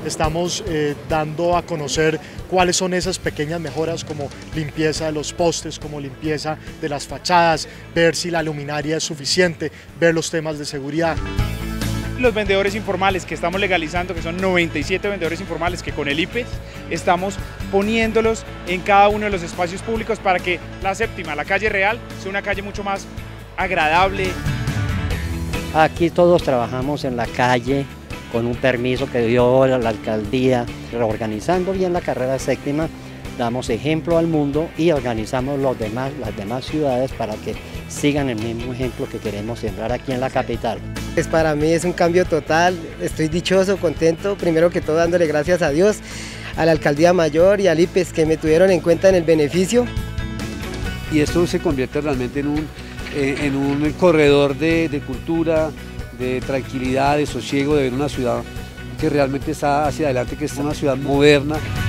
estamos dando a conocer cuáles son esas pequeñas mejoras como limpieza de los postes, como limpieza de las fachadas, ver si la luminaria es suficiente, ver los temas de seguridad. Los vendedores informales que estamos legalizando, que son 97 vendedores informales que con el IPES estamos poniéndolos en cada uno de los espacios públicos para que la séptima, la calle real, sea una calle mucho más agradable. Aquí todos trabajamos en la calle con un permiso que dio la alcaldía, reorganizando bien la carrera séptima, damos ejemplo al mundo y organizamos las demás ciudades para que sigan el mismo ejemplo que queremos sembrar aquí en la capital. Para mí es un cambio total, estoy dichoso, contento, primero que todo dándole gracias a Dios, a la Alcaldía Mayor y al IPES que me tuvieron en cuenta en el beneficio. Y esto se convierte realmente en un corredor de cultura, de tranquilidad, de sosiego, de ver una ciudad que realmente está hacia adelante, que es una ciudad moderna.